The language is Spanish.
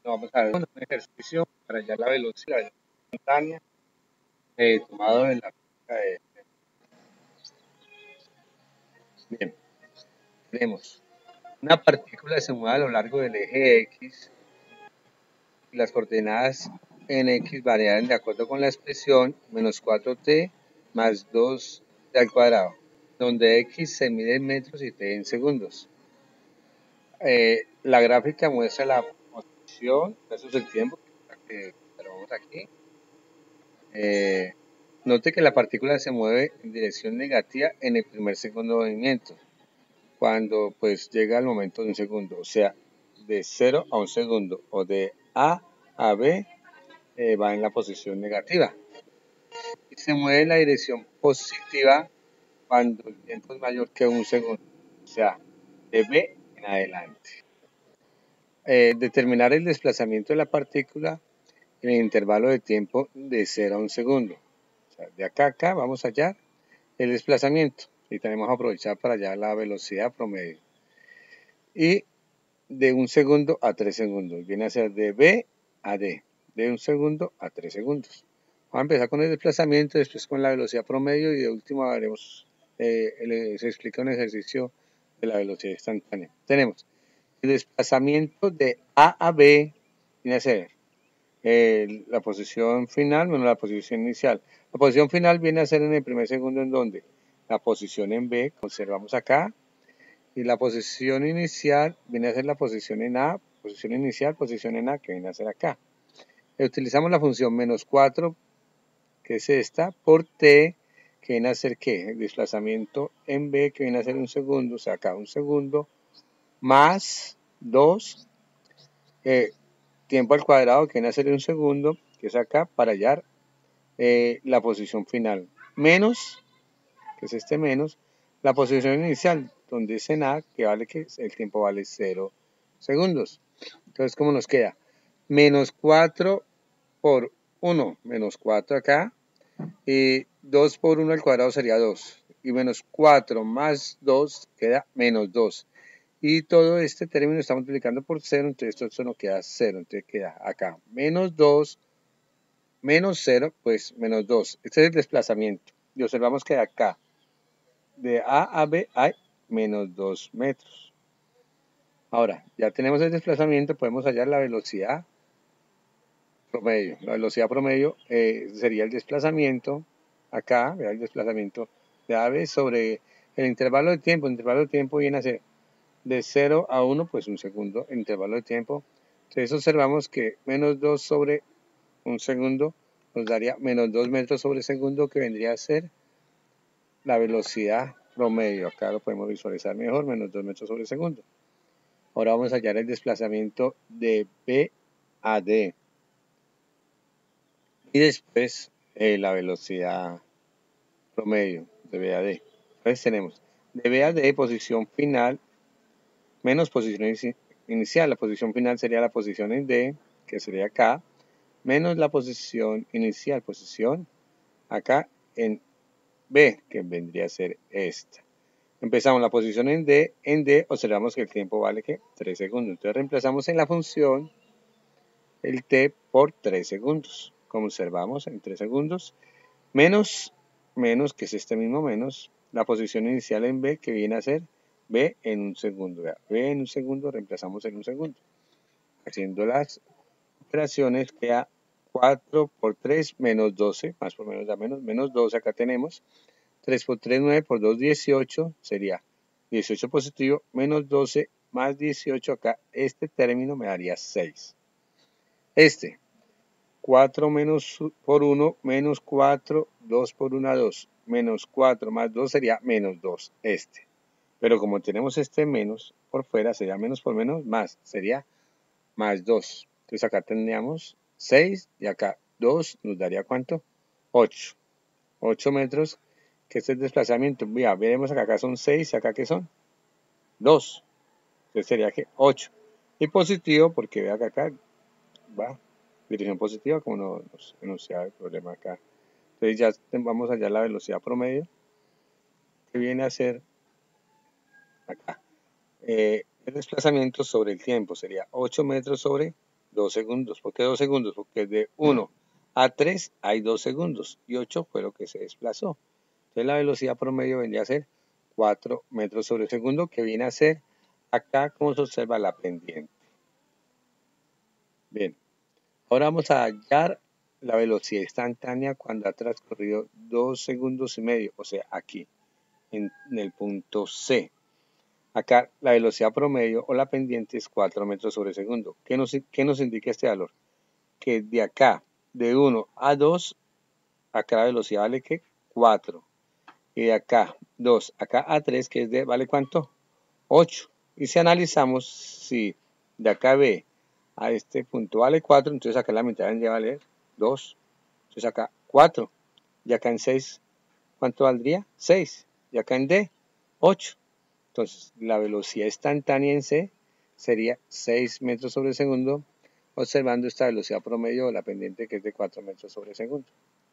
Vamos a ver un ejercicio para hallar la velocidad instantánea tomado de la física de... Bien, tenemos una partícula se mueve a lo largo del eje X y las coordenadas en X varían de acuerdo con la expresión menos 4t más 2t al cuadrado, donde X se mide en metros y t en segundos. La gráfica muestra la posición versus el tiempo que observamos aquí. Note que la partícula se mueve en dirección negativa en el primer segundo de movimiento, cuando pues llega al momento de un segundo, o sea, de 0 a un segundo, o de A B va en la posición negativa. Y se mueve en la dirección positiva cuando el tiempo es mayor que un segundo, o sea, de B en adelante. Determinar el desplazamiento de la partícula en el intervalo de tiempo de 0 a un segundo. O sea, de acá a acá vamos a hallar el desplazamiento y tenemos que aprovechar para hallar la velocidad promedio. Y de un segundo a 3 segundos, viene a ser de B a D, de un segundo a 3 segundos. Vamos a empezar con el desplazamiento, después con la velocidad promedio y de último haremos, se explica un ejercicio de la velocidad instantánea. Tenemos el desplazamiento de A B, viene a ser la posición final menos la posición inicial. La posición final viene a ser en el primer segundo en donde la posición en B, conservamos acá, y la posición inicial viene a ser la posición en A, posición inicial, posición en A, que viene a ser acá. Utilizamos la función menos 4, que es esta, por T, que viene a ser ¿qué? El desplazamiento en B, que viene a ser un segundo, o sea, acá un segundo, más 2, tiempo al cuadrado, que viene a ser un segundo, que es acá, para hallar la posición final, menos, que es este menos, la posición inicial, donde es en A, que vale que el tiempo vale 0 segundos. Entonces, ¿cómo nos queda? Menos 4 por 1, menos 4 acá, y 2 por 1 al cuadrado sería 2, y menos 4 más 2 queda menos 2. Y todo este término está multiplicando por 0, entonces esto no queda 0, entonces queda acá menos 2 menos 0, pues menos 2. Este es el desplazamiento. Y observamos que acá, de A B, hay menos 2 metros. Ahora, ya tenemos el desplazamiento, podemos hallar la velocidad promedio. La velocidad promedio sería el desplazamiento, acá, vea el desplazamiento de A B sobre el intervalo de tiempo. El intervalo de tiempo viene a ser de 0 a 1, pues un segundo, el intervalo de tiempo. Entonces observamos que menos 2 sobre un segundo nos daría menos 2 metros sobre segundo, que vendría a ser la velocidad promedio. Acá lo podemos visualizar mejor, menos 2 metros sobre segundo. Ahora vamos a hallar el desplazamiento de B a D. Y después la velocidad promedio de B a D. Entonces tenemos de B a D posición final menos posición inicial. La posición final sería la posición en D, que sería acá, menos la posición inicial, posición acá en B, que vendría a ser esta. Empezamos la posición en D observamos que el tiempo vale que 3 segundos. Entonces reemplazamos en la función el T por 3 segundos. Como observamos en 3 segundos, menos, que es este mismo menos, la posición inicial en B, que viene a ser B en un segundo. B en un segundo, reemplazamos en un segundo. Haciendo las operaciones queda 4 por 3 menos 12, más por menos da menos 12 acá tenemos. 3 por 3, 9 por 2, 18, sería 18 positivo, menos 12 más 18 acá, este término me daría 6. 4 menos por 1, menos 4, 2 por 1, 2, menos 4 más 2 sería menos 2, Pero como tenemos este menos por fuera, sería menos por menos, más, sería más 2. Entonces acá tendríamos 6 y acá 2 nos daría ¿cuánto? 8. 8 metros, que este es el desplazamiento. Mira, veremos acá son 6 y acá que son 2. Entonces sería que 8. Y positivo, porque vea que acá va dirección positiva, como nos enunciaba el problema acá. Entonces ya vamos a hallar la velocidad promedio, que viene a ser acá. El desplazamiento sobre el tiempo sería 8 metros sobre 2 segundos. ¿Por qué 2 segundos? Porque de 1 a 3 hay 2 segundos y 8 fue lo que se desplazó. Entonces la velocidad promedio vendría a ser 4 metros sobre segundo, que viene a ser acá como se observa la pendiente. Bien, ahora vamos a hallar la velocidad instantánea cuando ha transcurrido 2 segundos y medio, o sea, aquí, en el punto C. Acá la velocidad promedio o la pendiente es 4 metros sobre segundo. ¿Qué nos indica este valor? Que de acá, de 1 a 2, acá la velocidad vale que 4. Y de acá 2, acá a 3, que es de, ¿vale cuánto? 8. Y si analizamos, si de acá B a este punto vale 4, entonces acá la mitad vendría a valer 2. Entonces acá 4. Y acá en 6, ¿cuánto valdría? 6. Y acá en D, 8. Entonces, la velocidad instantánea en C sería 6 metros sobre segundo, observando esta velocidad promedio o la pendiente que es de 4 metros sobre segundo.